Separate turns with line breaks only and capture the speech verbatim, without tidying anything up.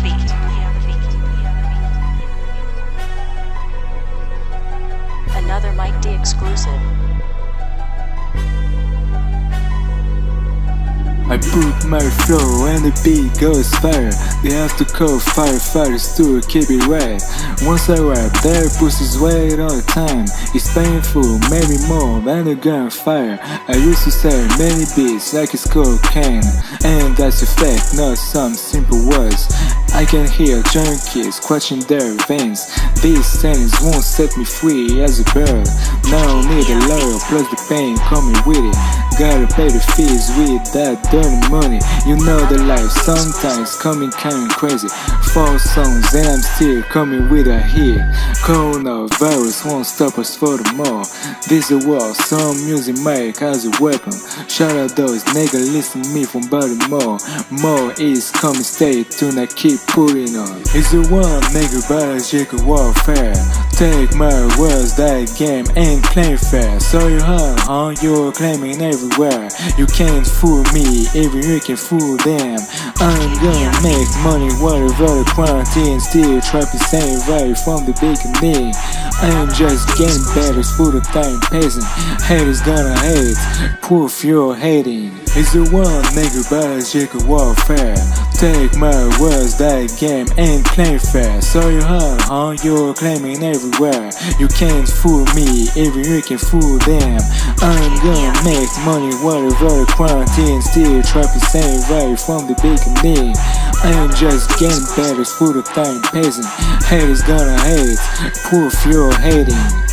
Another Mike D exclusive.
I put my flow and the beat goes fire. They have to call firefighters to keep it right. Once I rap, their pussy's wet all the time. It's painful, maybe more than a gunfire. I used to say many beats like it's cocaine, and that's a fact, not some simple words. I can hear junkies clutching their veins. These sentence won't set me free as a bird. Now need a lawyer plus the pain coming with it. Gotta pay the fees with that dirty money. You know the life sometimes coming kinda crazy. Four songs and I'm still coming with a hit. Coronavirus won't stop us for the more. This a war, some music make as a weapon. Shout out those niggas listening me from Baltimore. More is coming, stay tuned, I keep putting on. It's the one nigga biological warfare. Take my words, that game ain't claim fair. So you heard, huh? You're claiming everywhere. You can't fool me, even you can fool them. I'm gonna make money whatever the quarantine. Still trapping same right from the beginning. I'm just getting better for the time passing. Haters gonna hate, proof you're hating. It's the one nigga biological warfare. Take my words, that game ain't claim fair. So you heard, huh? You're claiming everywhere. You can't fool me, even you can fool them. I'm gonna make money whatever the quarantine. Still trapping same right from the beginning. I'm just getting better for the time passing. Haters gonna hate, proof you're hating.